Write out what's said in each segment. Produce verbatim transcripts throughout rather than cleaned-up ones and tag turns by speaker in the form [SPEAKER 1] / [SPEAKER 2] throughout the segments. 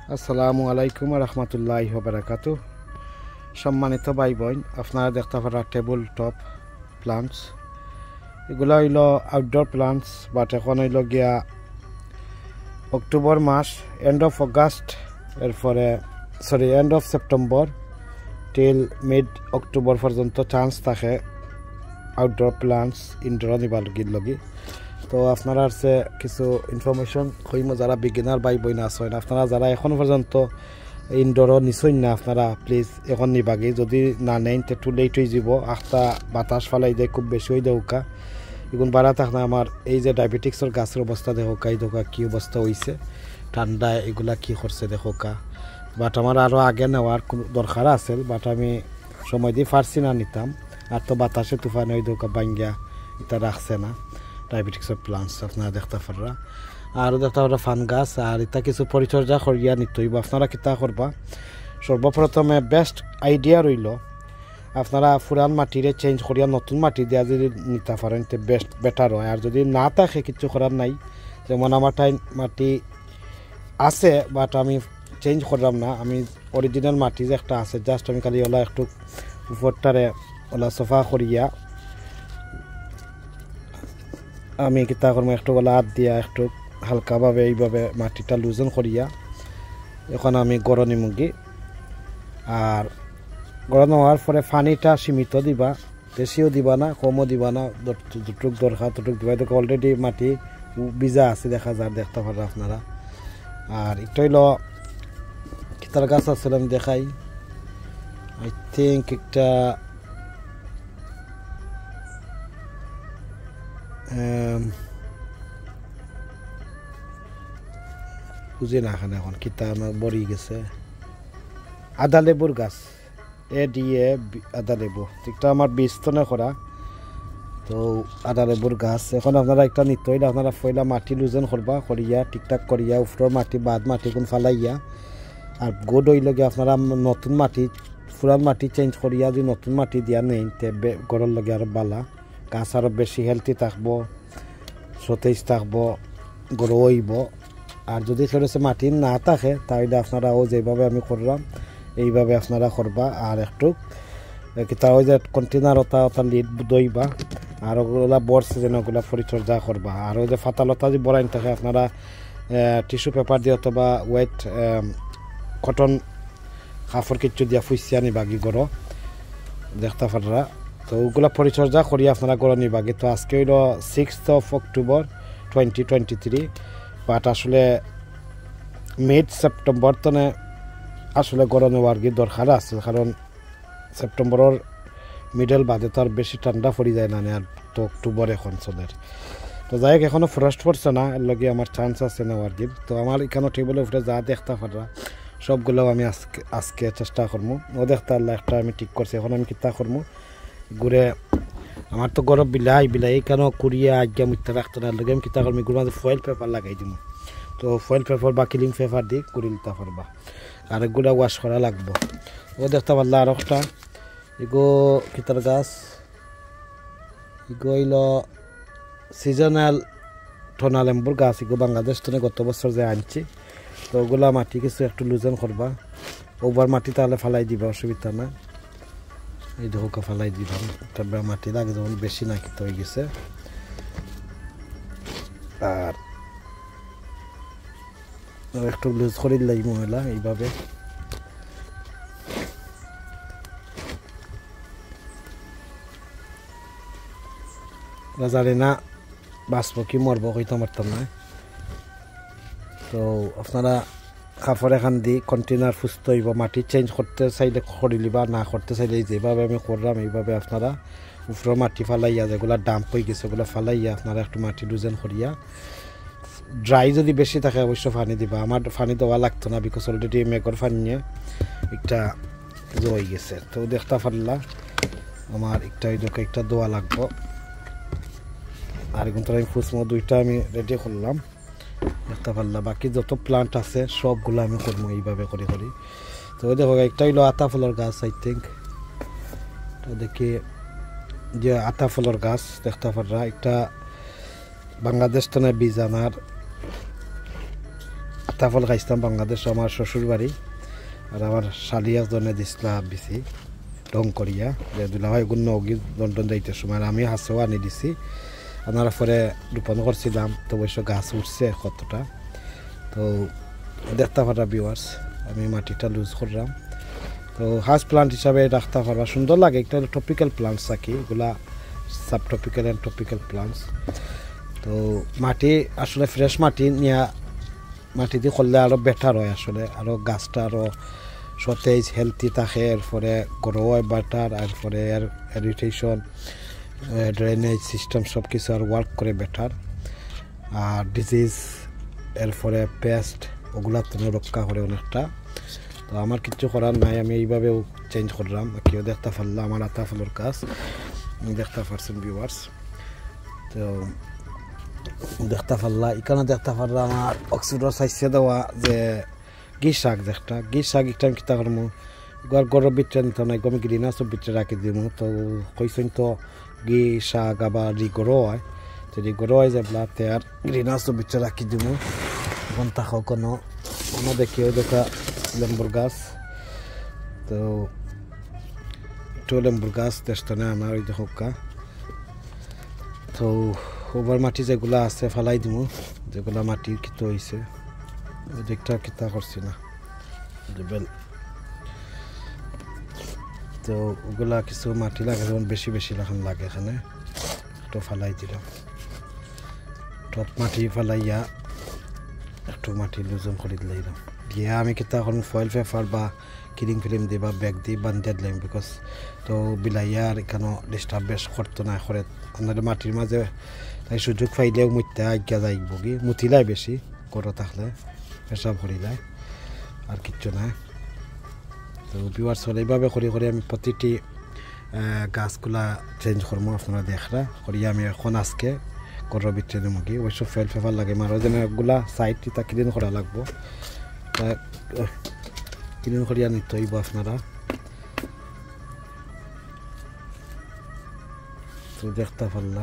[SPEAKER 1] আসসালামু আলাইকুম রহমতুল্লাহি ওয়া বারাকাতুহু। সম্মানিত ভাই বোন, আপনারা দেখতে পারা টেবল টপ প্লান্টস, এগুলো হইল আউটডোর প্লান্টস। বাট এখন হইল গিয়া অক্টোবর মাস, এন্ড অফ অগাস্ট, এরপরে sorry end of September till mid October পর্যন্ত চান্স থাকে আউটডোর প্লান্টস ইনডোর নিবার লগি। তো আপনারা আছে কিছু ইনফরমেশন কইম, যারা বিগিনার ভাই বোন আছেন, আপনারা যারা এখন পর্যন্ত ইনডোরও নিছই না, আপনারা প্লিজ এখন নিবাগে। যদি না নেন তো একটু লেট হয়ে যাব। আখটা বাতাস ফালাই দেয় খুব বেশি হয়ে দেউকা এগুন বাড়া থাক না। আমার এই যে ডায়াবেটিক্সের গাছের অবস্থা দেখোকা, এই দেখা কী অবস্থা হয়েছে, ঠান্ডা এগুলা কি করছে দেখোকা। বাট আমার আরও আগে নেওয়ার কোনো দরকার আছে, বাট আমি সময় দিয়ে পারছি না নিতাম। আর তো বাতাসে তুফানে ওই দেখা বাঙ্গিয়া এটা রাখছে না ডায়াবেটিক্সের প্লান্টস আপনারা দেখতে পারা। আর দেখতে পারা ফান গাছ, আর এটা কিছু পরিচর্যা করিয়া নিতে হইব। আপনারা কিতা করবা, সর্বপ্রথমে বেস্ট আইডিয়া রইল আপনারা পুরান মাটিরে চেঞ্জ করিয়া নতুন মাটি দিয়া যদি নিতে পারেন তো বেস্ট বেটার হয়। আর যদি না থাকে কিছু করার নাই, যেমন আমার টাইম মাটি আছে বাট আমি চেঞ্জ করলাম না, আমি অরিজিনাল মাটি যে একটা আছে জাস্ট আমি খালি ওলা একটু উপরটারে ওলা সোফা করিয়া আমি কিতা করবো, একটু ওলা হাত দিয়া একটু হালকাভাবে এইভাবে মাটিটা লুজন করিয়া এখন আমি গরনি মুগি। আর গরম হওয়ার পরে পানিটা সীমিত দিবা, বেশিও দিবা না কমও দিবা না, যতটুক দরকার ততটুক দিবা। এটাকে অলরেডি মাটি ভিজা আছে দেখা যায়, দেখতে পারেন আপনারা। আর এটা হইল কিতার গাছ আসলে আমি দেখাই, আই থিঙ্ক একটা বুঝি না এখানে এখন কিতা আমার বড়ি গেছে, আদা লেবুর গাছ, এ দিয়ে আদা লেবু, ঠিকটা আমার বীজতনে করা। তো আদা লেবুর গাছ এখন আপনারা একটা নিতে হইলে আপনারা পয়লা মাটি লুজন করবা, করিয়া ঠিকঠাক করিয়া উপরের মাটি বাদ মাটি কোন ফালাইয়া। আর গোড হইলে গিয়ে আপনারা নতুন মাটি পুরান মাটি চেঞ্জ করিয়া যদি নতুন মাটি দিয়া নেই তে গড়ের লগে আরো বালা, গাছ আরো বেশি হেলথি থাকবো, সতেজ থাকবো, গড় হইব। আর যদি সেরকম মাটি না থাকে তাহলে আপনারা ও যেভাবে আমি করলাম এইভাবে আপনারা করবা। আর একটু তা ওই যে কন্টেনার ওটা ওটা লিড দইবা, আর ওগুলা বড়ছে যেন ওগুলা পরিচর্যা করবা। আর ওই যে ফাতালতা যে বড়াইন থাকে আপনারা টিস্যু পেপার দিয়ে অথবা ওয়েট কটন কাপড় কিচ্ছু দিয়া ফুসিয়া নিবাগি গড় দেখতে পারা। তো ওগুলা পরিচর্যা করি আপনারা গড় নিবাগি। তো আজকে হইল sixth of October twenty twenty three but আসলে মিড সেপ্টেম্বর তনে আসলে গড় নেওয়ার কি দরকার আছে, কারণ সেপ্টেম্বরের মিডল বাদে তো আর বেশি ঠান্ডা পড়ে যায় না, আর তো অক্টোবর এখন চলে। তো যাই হোক এখনও ফ্রস্ট পড়ছে না, এর লগে আমার চান্স আছে নেওয়ার কি। তো আমার এখানে টেবিলের উপরে যা দেখতে পারা সবগুলো আমি আজকে আজকে চেষ্টা করবো। ও দেখতে আল্লাহ একটা আমি ঠিক করছি। এখন আমি কিতা করবো, ঘুরে আমার তো গরম বিলাই বিলাই কেন কুড়িয়ে আজ্ঞা মুখটা রাখতে না লগে আমি কিতা করবো, ঘুরে ফয়েল পেপার লাগাই দিব। তো ফয়েল পেপার বা কিলিং পেপার দিয়ে কুড়ি নিতে পারবা, আর এগুলো ওয়াশ করা লাগবো। ও দেখতে পারলা আর একটা এগো কিতার গাছ, এগো হইল সিজনাল ঠোনা লেম্বুর গাছ। এগো বাংলাদেশ থেকে গত বছর যে আনছি। তো ওগুলা মাটি কিছু একটু লুজন করবা, ওভার মাটি তাহলে ফালাই দিবা, অসুবিধা না। এই দেখো ফালাই দিবা, তবে মাটি লাগে যেমন বেশি না কিতে হয়ে গেছে। আর একটু লুজ করে দিলাই মহিলা এইভাবে। জানি না বাঁচবো কি মরবো হইতে পারতাম না। তো আপনারা কাপড় এখান দি কন্টেনার ফুসতে হইব, মাটি চেঞ্জ করতে চাইলে করিলি বা না করতে চাইলে যেভাবে আমি করলাম এইভাবে আপনারা উপরে মাটি ফালাইয়া যেগুলো ডাম্প হয়ে গেছে ওগুলো ফালাইয়া আপনারা একটু মাটি লুজেন করিয়া। ড্রাই যদি বেশি থাকে অবশ্য পানি দিবা, আমার পানি দেওয়া লাগতো না বিকজ অলরেডি মেঘর পানি নিয়ে একটা হয়ে গেছে। তো দেখতে পারলা আমার একটা একটা দোয়া লাগবো। আর এখন তো আমি ফুসমো দুইটা আমি রেডি করলাম দেখতে পারলাম। বাকি যত প্লান্ট আছে সবগুলো আমি করবো এইভাবে করে করি। তো ওই দেখো একটা হইলো আতা ফলের গাছ, আই থিঙ্ক দেখি যে আতা ফলের গাছ দেখতে পাররা। একটা বাংলাদেশ তো বীজ আনার দেখতা ফল খাইছিলাম বাংলাদেশ আমার শ্বশুর বাড়ি আর আমার শালি একজনে দিছিলা বেশি রং করিয়া যে দুলাভাই গুণ নগি লন্ডন যাইতে সময় আমি হাঁসও আনি দিছি আনার পরে রোপণ করছিলাম তো অবশ্য গাছ উঠছে কতটা তো দেখতে পারা ভিউয়ার্স আমি মাটিটা লুজ করলাম তো হাউস প্লান্ট হিসাবে রাখতে পারবা সুন্দর লাগে একটা টপিক্যাল প্লান্টস থাকি এগুলা sub tropical and tropical plants তো মাটি আসলে ফ্রেশ মাটি নিয়ে মাটি দিয়ে করলে আরও বেটার হয় আসলে আরও গাছটা আরও সতেজ হেলথি থাকে এরপরে গ্রো হয় বেটার এরপরে এর ইরিটেশন ড্রেনেজ সিস্টেম সব কিছু আর ওয়ার্ক করে বেটার আর ডিজিজ এরপরে পেস্ট ওগুলা তো রক্ষা করে অনেকটা তো আমার কিছু করার নাই আমি এইভাবেও চেঞ্জ করলাম কেউ দেখতে পারলাম আমার আতা ফলের কাজ দেখতে পারছেন ভিউয়ার্স তো দেখতে পারলা এখানে দেখতে পারলাম আমার অক্সিডর সাইজে দেওয়া যে গি শাক যেটা গি শাক একটা আমি কিতা করবো এবার গরম ভিতরে নিতে নাই আমি গ্রিন হাউসের ভিতরে রাখি দিব তো কইছেন তো গি শাক আবার রিগরো হয় তো রিগরো হয় যেগুলা তে আর গ্রিন হাউসের ভিতরে রাখি দিব এখন তাকাও কোনো কোনো দেখিও দেখা লেম্বুর গাছ তো একটু লেম্বুর গাছ দেখতে না আমার ওই দেখা তো ওভার মাটি যেগুলা আছে ফালাই দিব যেগুলা মাটির কিতো হয়েছে ওই দিকটা কিতা করছি না বেল তো ওগুলা কিছু মাটি লাগে যেমন বেশি বেশি লাগান লাগে এখানে একটু ফালাই দিলাম টপ মাটি ফালাইয়া একটু মাটি লুজন করে দিলাম দিয়ে আমি কিতা করুন ফয়েল পেপার বা কিলিং ফিল্ম দিই বা ব্যাগ দিই বান্ধিয়ে দিলাম বিকজ তো বিলাইয়া আর এখানেও ডিস্টার্ব বেশ করতো না করে আপনাদের মাটির মাঝে তাই সুযোগ পাইলেও মুইতে আজ্ঞা যাইব কি মুতিলাই বেশি করো থাকলে পেশাব করিলাই আর কিচ্ছু নাই তো ভিউয়ার্স হলে এইভাবে করে করে আমি প্রতিটি গাছগুলা চেঞ্জ করবো আপনারা দেখরা করি আমি এখন আজকে করো ভিতরে দেবো কি ওইসব ফেল পেপার লাগে মারো যেন একগুলা সাইড তা ক্লিন করা লাগবো তা ক্লিন করিয়া নিতে হইব আপনারা তো দেখতে পারলা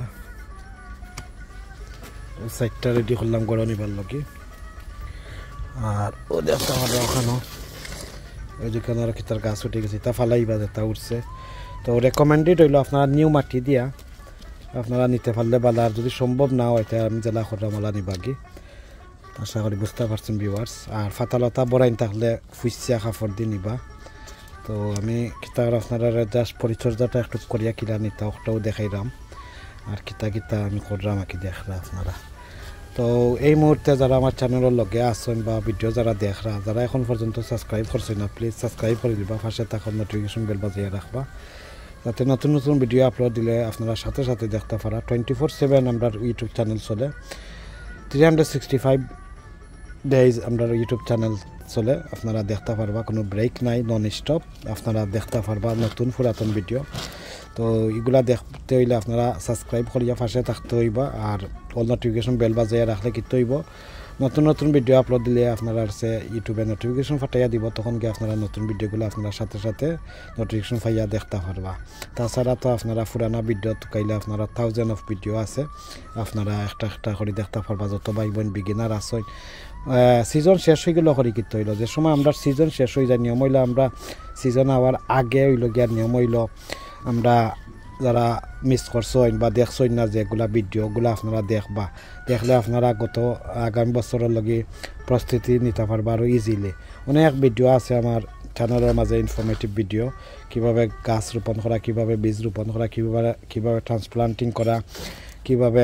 [SPEAKER 1] ও সাইডটা রেডি করলাম গড় নিবার লগে আর ও দেখতে পারলো ওখানেও ওই যেখানে আর কি তার গাছ উঠে গেছে তা ফালাইবা যেটা উঠছে তো রেকমেন্ডেড হইলো আপনারা নিউ মাটি দিয়া আপনারা নিতে পারলে ভালো আর যদি সম্ভব না হয় তাই আমি জেলা করলাম ওলা নিবাগি আশা করি বুঝতে পারছেন ভিউয়ার্স আর ফাতালতা বড়াইন থাকলে ফুসিয়া কাপড় দিয়ে নিবা তো আমি কিতা আপনারা জাস্ট পরিচর্যাটা একটু করিয়া কিনা নিতা ওটাও দেখাইলাম আর কিতা কিতা আমি করলাম আর কি দেখলা আপনারা তো এই মুহূর্তে যারা আমার চ্যানেলের লগে আসেন বা ভিডিও যারা দেখরা যারা এখন পর্যন্ত সাবস্ক্রাইব করছেন না প্লিজ সাবস্ক্রাইব করে দিবা পাশে থাকা নোটিফিকেশন বেল বাজিয়ে রাখবা যাতে নতুন নতুন ভিডিও আপলোড দিলে আপনারা সাথে সাথে দেখতে পারা টোয়েন্টি ফোর সেভেন আমরা ইউটিউব চ্যানেল চলে three hundred sixty five days আমরা ইউটিউব চ্যানেল চলে আপনারা দেখতে পারবা কোনো ব্রেক নাই নন স্টপ আপনারা দেখতে পারবা নতুন পুরাতন ভিডিও তো এগুলা দেখতে হইলে আপনারা সাবস্ক্রাইব করিয়া পাশে থাকতে হইবা আর অল নোটিফিকেশন বেল বাজাইয়া রাখলে কি হইব নতুন নতুন ভিডিও আপলোড দিলে আপনারা সে ইউটিউবে নোটিফিকেশন ফাটাইয়া দিব তখন কি আপনারা নতুন ভিডিওগুলো আপনারা সাথে সাথে নোটিফিকেশন পাইয়া দেখতে পারবা তাছাড়া তো আপনারা পুরানা ভিডিও কাইলে আপনারা থাউজেন্ড অফ ভিডিও আছে আপনারা একটা একটা করে দেখতে পারবা যত ভাই বোন বিগিনার আছে সিজন শেষ হয়ে গেল করি কিত হইল যে সময় আমরা সিজন শেষ হয়ে যায় নিয়ম হইলো আমরা সিজন আওয়ার আগে হইল গিয়ার নিয়ম হইল আমরা যারা মিস করছেন বা দেখছেন না যেগুলা ভিডিওগুলো আপনারা দেখবা দেখলে আপনারা গত আগামী বছরের লগে প্রস্তুতি নিতে পারবা আরও ইজিলি অনেক ভিডিও আছে আমার চ্যানেলের মাঝে ইনফরমেটিভ ভিডিও কিভাবে গাছ রোপণ করা কিভাবে বীজ রোপণ করা কিভাবে কিভাবে ট্রান্সপ্লান্টিং করা কিভাবে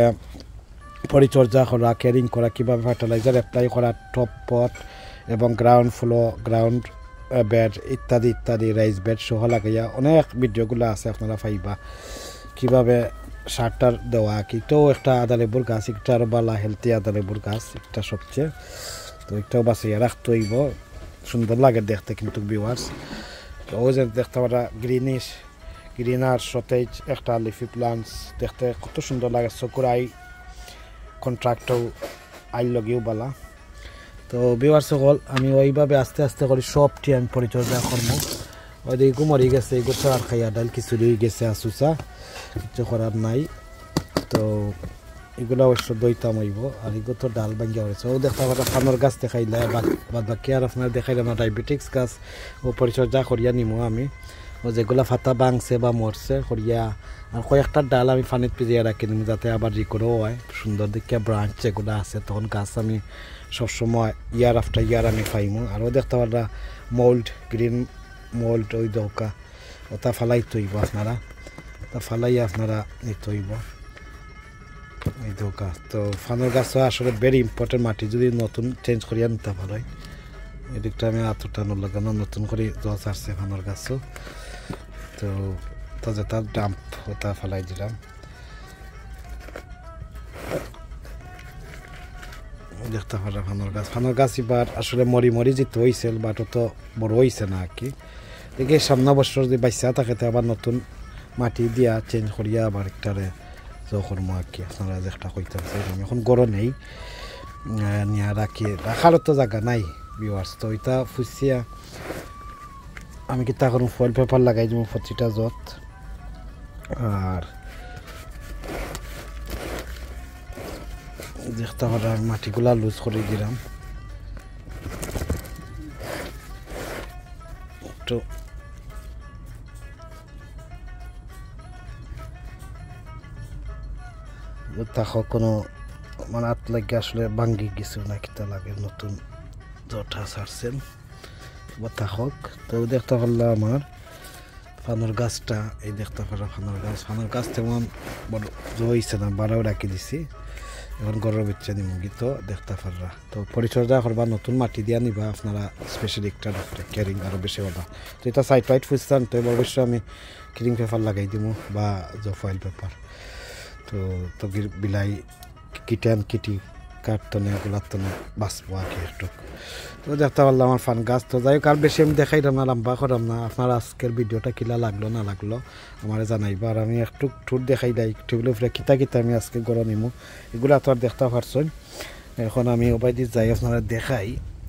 [SPEAKER 1] পরিচর্যা করা কেয়ারিং করা কিভাবে ফার্টিলাইজার অ্যাপ্লাই করা টপ পট এবং গ্রাউন্ড ফ্লো গ্রাউন্ড বেড ইত্যাদি ইত্যাদি রাইস বেড সহ লাগাইয়া অনেক ভিডিওগুলো আছে আপনারা পাইবা কীভাবে সারটার দেওয়া কিটাও একটা আদা লেবুর গাছ একটা আরও বালা হেলথি আদা লেবুর গাছ একটা সবচেয়ে তো একটাও বাঁচিয়ে রাখতে হইব সুন্দর লাগে দেখতে কিন্তু ভিউয়ার্স তো ওই যে দেখতে পারা গ্রিনিশ গ্রিন আর সতেজ একটা লিফি প্লান্টস দেখতে কত সুন্দর লাগে চকুর আই কন্ট্রাক্টও আই লগেও বালা তো ভিউয়ার্স সকল আমি ওইভাবে আস্তে আস্তে করে সবটি আমি পরিচর্যা করবো ওই দিকে মরি গেছে এগুলো আর খাইয়া ডাল খিচুড়ি গেছে আসুসা কিছু করার নাই তো এগুলো অবশ্য দইতাম হইব আর এগুলো তো ডাল ভাঙ্গিয়া হয়েছে ও দেখতে পারা ফানোর গাছ দেখাইলে বাদ বাকি আর আপনার দেখাইলাম না ডায়াবেটিক্স গাছ ও পরিচর্যা করিয়া নিমো আমি ও যেগুলা ফাতা ভাঙছে বা মরছে করিয়া আর কয়েকটা ডাল আমি পানিত ভিজিয়ে রাখি নিম যাতে আবার রিকোরও হয় সুন্দর দেখিয়া ব্রাঞ্চ যেগুলো আছে তখন গাছ আমি সবসময় ইয়ার আফটার ইয়ার আমি পাইমো আরও দেখতে পারা মোল্ড গ্রিন মোল্ড ওই দৌকা ওটা ফালাই তৈব আপনারা তা ফালাই আপনারা নিতে হইব এই দৌকা তো ফানোর গাছ আসলে ভেরি ইম্পর্টেন্ট মাটি যদি নতুন চেঞ্জ করিয়া নিতে পারো এদিকটা আমি আতটানো লাগানো নতুন করে জল আসছে ফানোর গাছও তো তাজা তার ডাম্প ওটা ফালাই দিলাম দেখতে পারা ফানোর গাছ ফানোর গাছ এবার আসলে মরি মরি যেতে হয়েছিল বাট তো বড় হয়েছে না আর কি দেখে সামনে বছর যদি বাচ্চা থাকে তো আবার নতুন মাটি দিয়া চেঞ্জ করিয়া আবার একটারে যখন আর কি আপনারা একটা কইতে চাইলাম এখন গরম নেই নিয়ে রাখি রাখারও তো জায়গা নাই ভিউয়ার্স তো ওইটা ফুসিয়া আমি কি তা করুন ফয়েল পেপার লাগাই দিব প্রতিটা জত আর দেখতে পারা মাটিগুলা লুজ করে দিলাম তো তাকে কোনো মানে হাত লাগে আসলে ভাঙ্গি গেছে না কিতা লাগে নতুন জটা ছাড়ছেন বা থাকক তো দেখতে পারলাম আমার ফানোর গাছটা এই দেখতে পারা ফানোর গাছ ফানোর গাছ তেমন বড় হয়েছে না বাড়াও রাখি দিছি এখন গরম ইচ্ছা নিমুগি তো দেখতে পাররা তো পরিচর্যা করবা নতুন মাটি দিয়া নিবা আপনারা স্পেশালি একটা ক্যারিং আরও বেশি হবা তো এটা সাইড টাইট ফুসতাম তো অবশ্যই আমি ক্রিং পেপার লাগাই দিব বা ফয়েল পেপার তো তো বিলাই কিটান কিটি কাটতনে এগুলাতনে বাঁচবো আর কি একটু তো দেখতে পারলাম আমার ফান গাছ তো যাই হোক আর বেশি আমি দেখাইলাম না লম্বা করাম না আপনার আজকের ভিডিওটা কিলা লাগলো না লাগলো আমার জানাইবা আর আমি একটু টুর দেখাই দেয় টেবিল উপরে কিতা কিতা আমি আজকে গড় নিমু এগুলো তো আর দেখতে পারছেন এখন আমি ওবাই দিয়ে যাই আপনারা দেখাই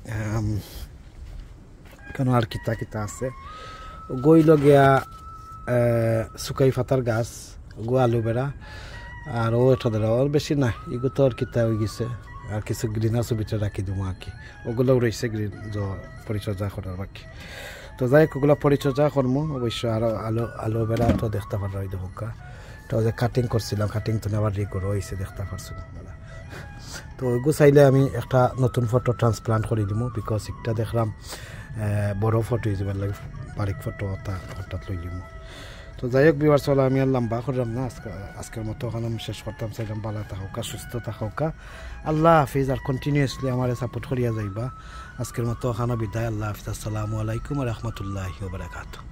[SPEAKER 1] কেন আর কিতা কিতা আছে গইল গিয়া শুকাই ফাতার গাছ গো আলু বেড়া আর ও এটা ধরা আর বেশি না এগুলো তো আর কিতা হয়ে গেছে আর কিছু গ্রিন হাউসের ভিতরে রাখি দেবো আর কি ওগুলোও রয়েছে গ্রিন পরিচর্যা করার বাকি তো যাই হোক ওগুলো পরিচর্যা করবো অবশ্যই আরও আলো আলো বেড়া তো দেখতে পারো ওই দেখা তো যে কাটিং করছিলাম কাটিং তো আবার রি করে হয়েছে দেখতে পারছিলাম তো ওইগুলো চাইলে আমি একটা নতুন ফটো ট্রান্সপ্লান্ট করে দিব বিকজ একটা দেখলাম বড় ফটো হিসেবে লাগে বারিক ফটো ওটা হঠাৎ লই দিব তো যাই হোক বিবার চলো আমি আর লম্বা করলাম না আজকে আজকের মতো ওখানে আমি শেষ করতাম চাইলাম ভালো থাকা সুস্থ থাকা আল্লাহ হাফিজ আর কন্টিনিউয়াসলি আমার সাপোর্ট করিয়া যাইবা আজকের মতো ওখানে বিদায় আল্লাহ হাফিজ আসসালামু আলাইকুম রহমতুল্লাহি ওয়া বারাকাতুহু।